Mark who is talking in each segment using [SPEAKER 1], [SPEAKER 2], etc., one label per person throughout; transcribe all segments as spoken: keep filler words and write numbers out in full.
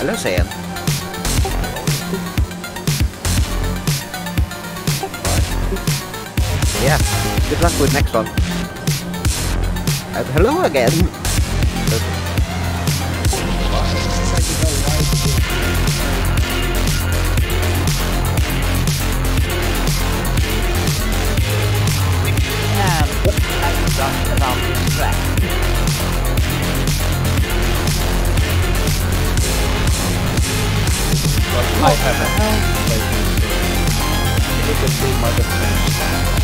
[SPEAKER 1] Hello, Sam. Yeah, good luck with next one. Uh, hello again.
[SPEAKER 2] Um, I'm just about this track.
[SPEAKER 3] Well, I have a it is a mother thing.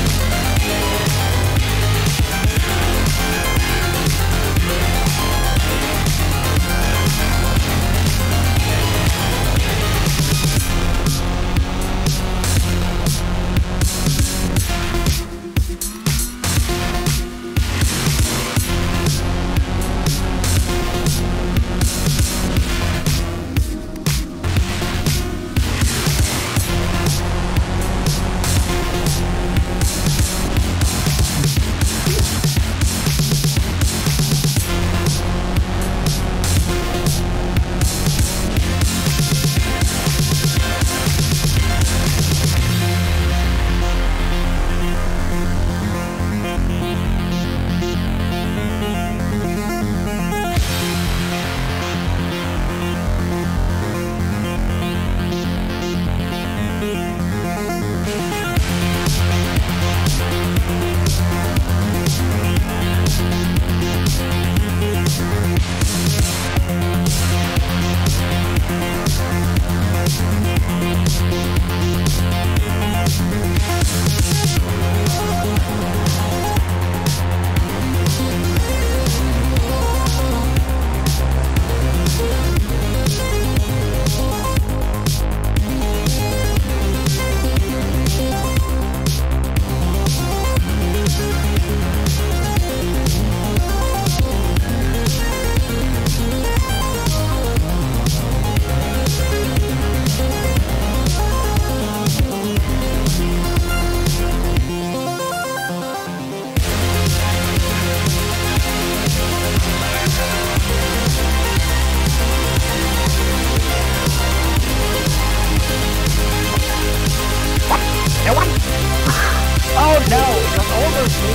[SPEAKER 2] Oh no, it was almost me.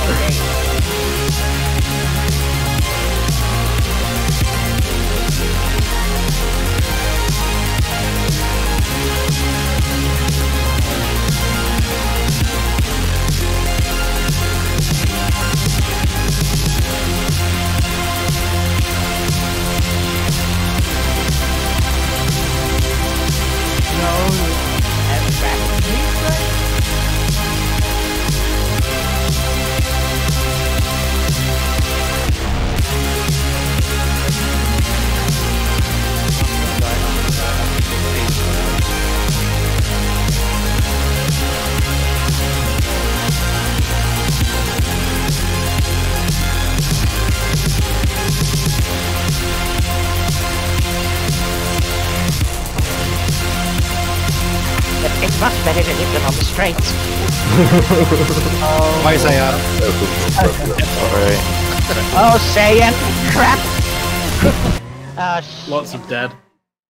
[SPEAKER 2] No, and back to me, it's much better to hit them on the straights. Oh.
[SPEAKER 3] Why say uh?
[SPEAKER 2] Oh, Saiyan! Crap! Uh,
[SPEAKER 3] Lots of dead.